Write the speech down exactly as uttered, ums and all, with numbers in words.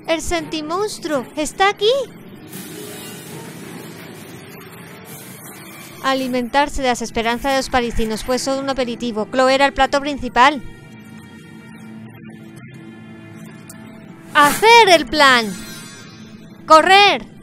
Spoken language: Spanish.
¡El sentimonstruo! ¡Está aquí! Alimentarse de las esperanzas de los parisinos fue solo un aperitivo. Chloe era el plato principal. ¡Hacer el plan! ¡Correr!